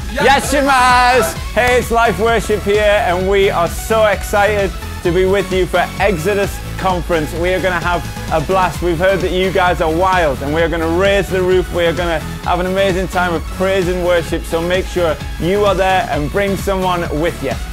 Yes, Shamas! Hey, it's Life Worship here, and we are so excited to be with you for Exodus Conference. We are going to have a blast. We've heard that you guys are wild, and we are going to raise the roof. We are going to have an amazing time of praise and worship, so make sure you are there and bring someone with you.